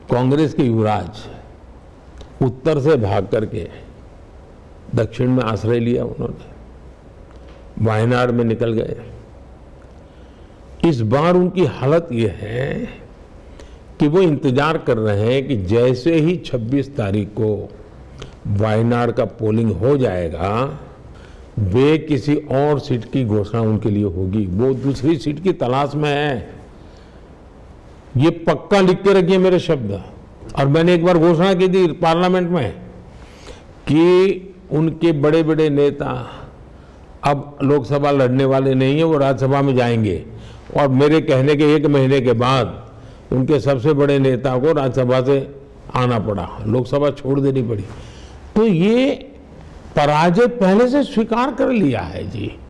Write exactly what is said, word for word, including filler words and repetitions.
कांग्रेस के युवराज उत्तर से भाग करके दक्षिण में आश्रय लिया, उन्होंने वायनाड में निकल गए। इस बार उनकी हालत यह है कि वो इंतजार कर रहे हैं कि जैसे ही छब्बीस तारीख को वायनाड का पोलिंग हो जाएगा, वे किसी और सीट की घोषणा उनके लिए होगी। वो दूसरी सीट की तलाश में है। ये पक्का लिख के रखिए मेरे शब्द। और मैंने एक बार घोषणा की थी पार्लियामेंट में कि उनके बड़े बड़े नेता अब लोकसभा लड़ने वाले नहीं है, वो राज्यसभा में जाएंगे। और मेरे कहने के एक महीने के बाद उनके सबसे बड़े नेता को राज्यसभा से आना पड़ा, लोकसभा छोड़ देनी पड़ी। तो ये पराजय पहले से स्वीकार कर लिया है जी।